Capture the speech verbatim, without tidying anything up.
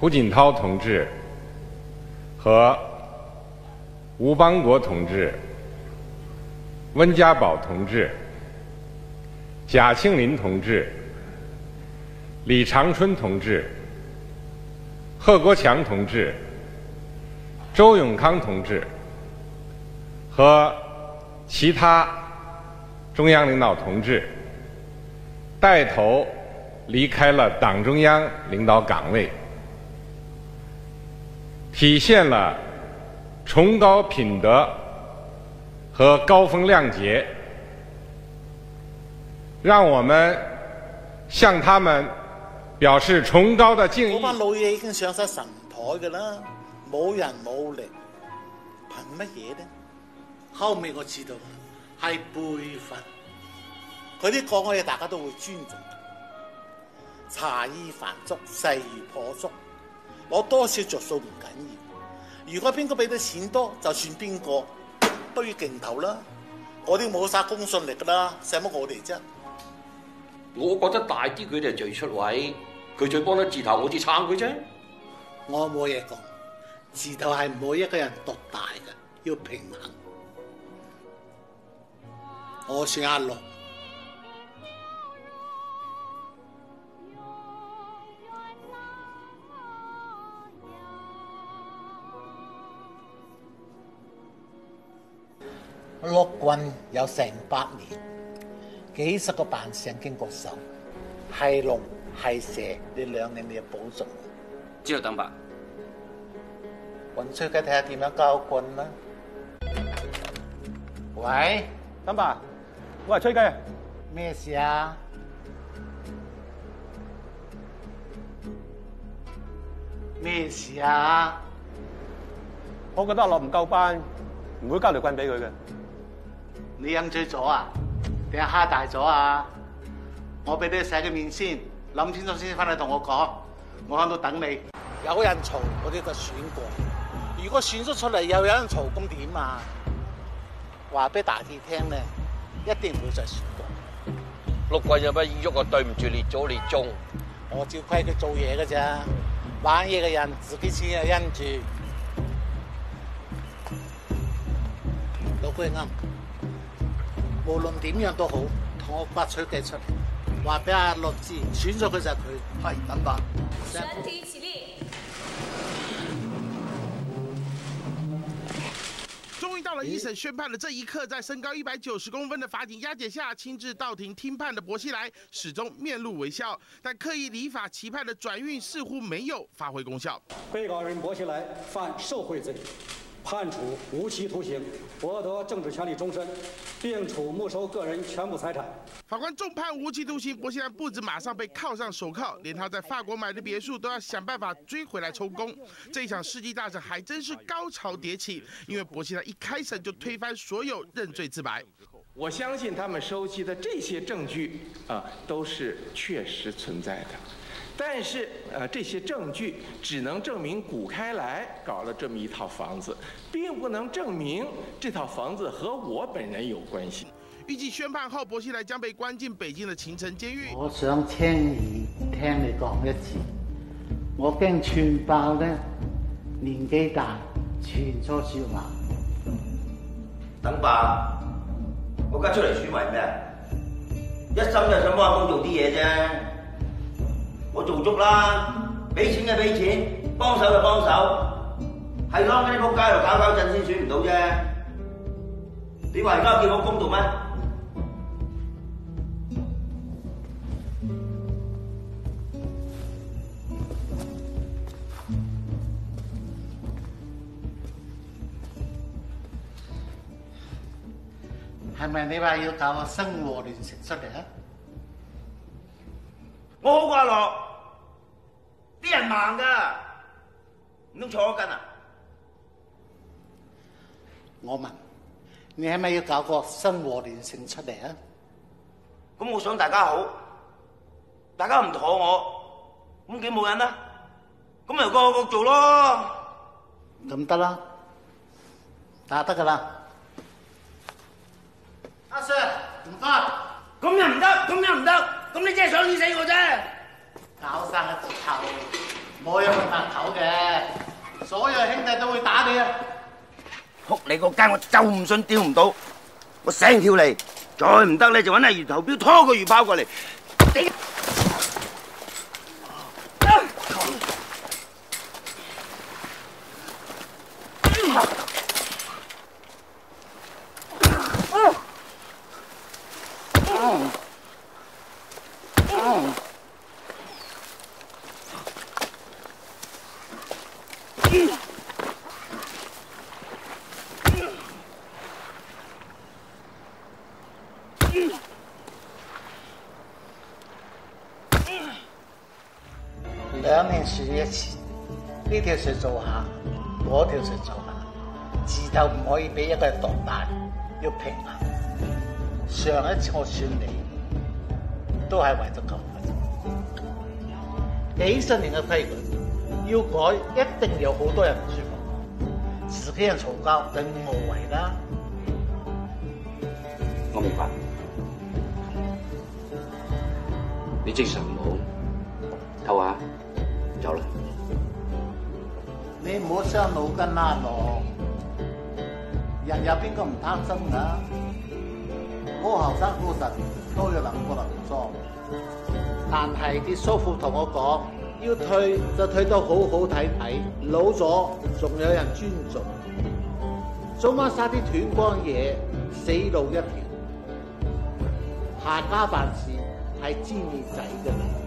胡锦涛同志和吴邦国同志、温家宝同志、贾庆林同志、李长春同志、贺国强同志、周永康同志和其他中央领导同志带头离开了党中央领导岗位，体现了崇高品德和高风亮节，让我们向他们表示崇高的敬意。 嗰班老嘢已經上晒神台㗎啦，冇人冇力，憑乜嘢呢？後尾我知道係輩分，佢啲講嘅嘢大家都會尊重。茶衣飯足，勢如破竹，攞多少着數唔緊要。如果邊個俾得錢多，就算邊個都要勁頭啦。我啲冇晒公信力㗎啦，使乜我哋啫？ 我覺得大啲佢哋係最出位，佢最幫得字頭，我至撐佢啫。 我冇嘢講，字頭係唔好一個人獨大嘅，要平衡。我算阿樂。陸軍有成百年，幾十個扮相經過手，係龍係蛇，呢兩年你要保重。 知道，鄧伯。 揾吹雞睇下點樣交棍啦。喂， 鄧伯，我係吹雞啊。 咩事啊？咩事啊？ 我覺得阿樂唔夠班，唔會交條棍俾佢嘅。 你飲醉咗啊？定係蝦大咗啊？我俾你洗個面先，諗清楚先翻嚟同我講。我喺度等你。有人嘈，我哋就選過。如果選咗出嚟又有人嘈，咁點啊？話俾大鐵聽咧，一定唔會再選過。 陸軍有乜意喐啊？對唔住列祖列宗。 我照規矩做嘢㗎咋，玩嘢嘅人自己先有因住。老龜啱。無論點樣都好，同我刮取計出嚟，話俾阿樂知，選咗佢就係佢。係，等吧。 全體起立。 终于到了一审宣判的这一刻，在身高一百九十公分的法警押解下，亲自到庭听判的薄熙来始终面露微笑，但刻意礼法期盼的转运似乎没有发挥功效。 被告人薄熙来犯受贿罪。判处无期徒刑，剥夺政治权利终身，并处没收个人全部财产。 法官重判无期徒刑，薄熙来不止马上被铐上手铐，连他在法国买的别墅都要想办法追回来充公。这一场世纪大审还真是高潮迭起，因为薄熙来一开审就推翻所有认罪自白。 我相信他们收集的这些证据啊、呃，都是确实存在的。但是，呃，这些证据只能证明古开来搞了这么一套房子，并不能证明这套房子和我本人有关系。 预计宣判后，薄熙来将被关进北京的秦城监狱。 我想聽你聽你講一次，我驚串爆咧，年紀大傳錯説話。 等爸，我而家出嚟選為咩？一心就想幫阿公做啲嘢啫。我做足啦，俾錢就俾錢，幫手就幫手，係咯，嗰啲仆街喺度搞搞震先選唔到啫。你話而家叫我公道咩？ 係咪你話要搞個生和聯食出嚟啊？ 我好掛落，啲人盲噶，唔通坐咗筋啊？ 我問你係咪要搞個生和聯勝出嚟啊？ 咁我想大家好，大家唔妥我，咁幾冇癮啦，咁咪個個做咯。 咁得啦，打得噶啦。阿 Sir， 唔該。 咁又唔得，咁又唔得。咁你真係想死我啫！ 搞生個字頭， 冇有咁白頭嘅，所有兄弟都會打你啊！ 仆你個街，我就唔信釣唔到，我醒條脷，再唔得咧就揾阿魚頭標拖個魚拋過嚟。 兩年樹一次，呢條樹做下，嗰條樹做下，字頭唔可以俾一個人當大，要平衡。上一次我選你，都係為咗咁嘅啫。幾十年嘅規矩，要改一定有好多人唔舒服，自己人嘈交更無謂啦。 我明白，你精神唔好，唞下。走啦！ 你唔好傷腦筋啦，羅。人有邊個唔貪心㗎？我後生嗰陣都有諗過林裝，但係啲叔父同我講，要退就退到好好睇睇，老咗仲有人尊重。早晚殺啲斷光嘢，死路一條。下家辦事係知你仔㗎啦。